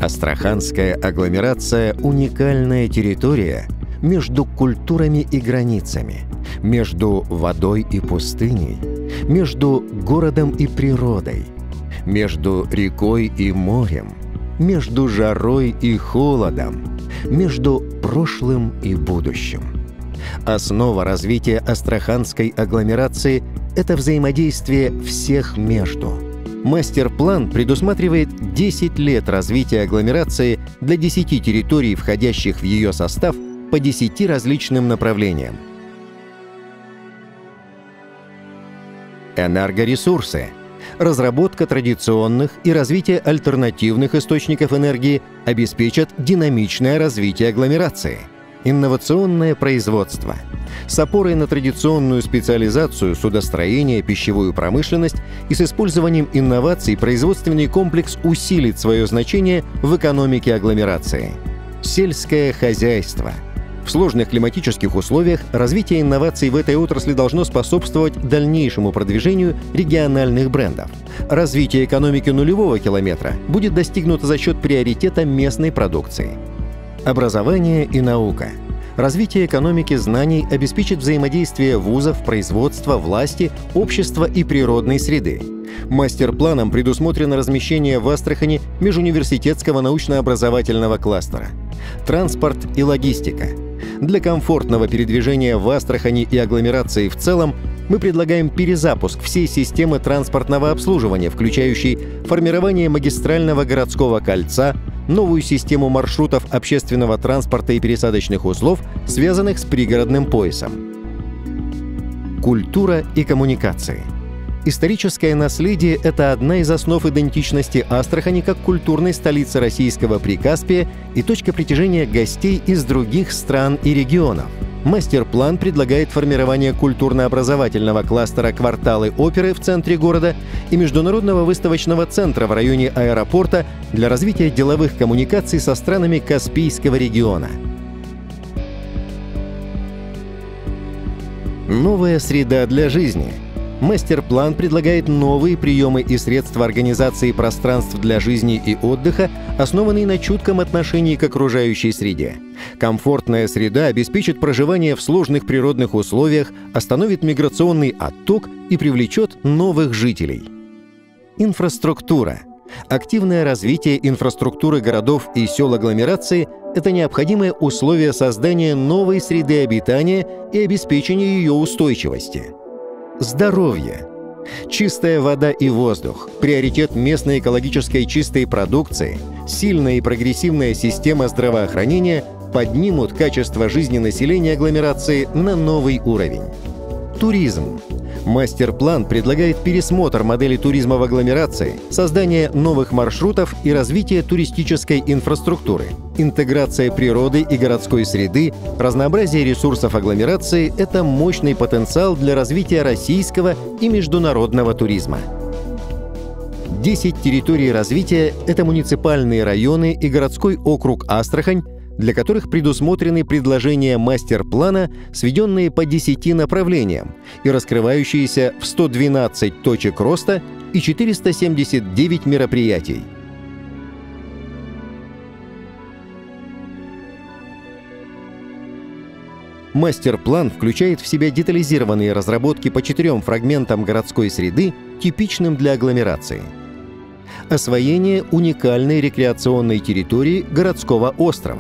Астраханская агломерация – уникальная территория между культурами и границами, между водой и пустыней, между городом и природой, между рекой и морем, между жарой и холодом, между прошлым и будущим. Основа развития Астраханской агломерации – это взаимодействие всех между. Мастер-план предусматривает 10 лет развития агломерации для 10 территорий, входящих в ее состав, по 10 различным направлениям. Энергоресурсы. Разработка традиционных и развитие альтернативных источников энергии обеспечат динамичное развитие агломерации. Инновационное производство. С опорой на традиционную специализацию, судостроение, пищевую промышленность и с использованием инноваций производственный комплекс усилит свое значение в экономике агломерации. Сельское хозяйство. В сложных климатических условиях развитие инноваций в этой отрасли должно способствовать дальнейшему продвижению региональных брендов. Развитие экономики нулевого километра будет достигнуто за счет приоритета местной продукции. Образование и наука. Развитие экономики знаний обеспечит взаимодействие вузов, производства, власти, общества и природной среды. Мастер-планом предусмотрено размещение в Астрахани межуниверситетского научно-образовательного кластера. Транспорт и логистика. Для комфортного передвижения в Астрахани и агломерации в целом мы предлагаем перезапуск всей системы транспортного обслуживания, включающей формирование магистрального городского кольца, новую систему маршрутов общественного транспорта и пересадочных узлов, связанных с пригородным поясом. Культура и коммуникации. Историческое наследие – это одна из основ идентичности Астрахани как культурной столицы российского Прикаспия и точка притяжения гостей из других стран и регионов. Мастер-план предлагает формирование культурно-образовательного кластера «Кварталы оперы» в центре города и международного выставочного центра в районе аэропорта для развития деловых коммуникаций со странами Каспийского региона. Новая среда для жизни. Мастер-план предлагает новые приемы и средства организации пространств для жизни и отдыха, основанные на чутком отношении к окружающей среде. Комфортная среда обеспечит проживание в сложных природных условиях, остановит миграционный отток и привлечет новых жителей. Инфраструктура. Активное развитие инфраструктуры городов и сел агломерации – это необходимое условие создания новой среды обитания и обеспечения ее устойчивости. Здоровье. Чистая вода и воздух, приоритет местной экологической чистой продукции, сильная и прогрессивная система здравоохранения поднимут качество жизни населения агломерации на новый уровень. Туризм. Мастер-план предлагает пересмотр модели туризма в агломерации, создание новых маршрутов и развитие туристической инфраструктуры. Интеграция природы и городской среды, разнообразие ресурсов агломерации – это мощный потенциал для развития российского и международного туризма. 10 территорий развития – это муниципальные районы и городской округ Астрахань, для которых предусмотрены предложения мастер-плана, сведенные по 10 направлениям и раскрывающиеся в 112 точек роста и 479 мероприятий. Мастер-план включает в себя детализированные разработки по 4 фрагментам городской среды, типичным для агломерации. Освоение уникальной рекреационной территории городского острова.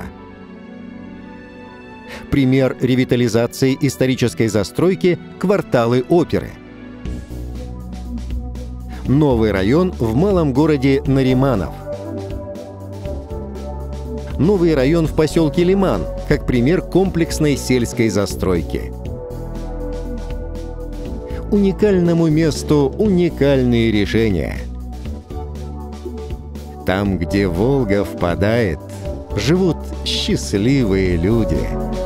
Пример ревитализации исторической застройки «Кварталы оперы». Новый район в малом городе Нариманов. Новый район в поселке Лиман, как пример комплексной сельской застройки. Уникальному месту уникальные решения. Там, где Волга впадает, живут счастливые люди.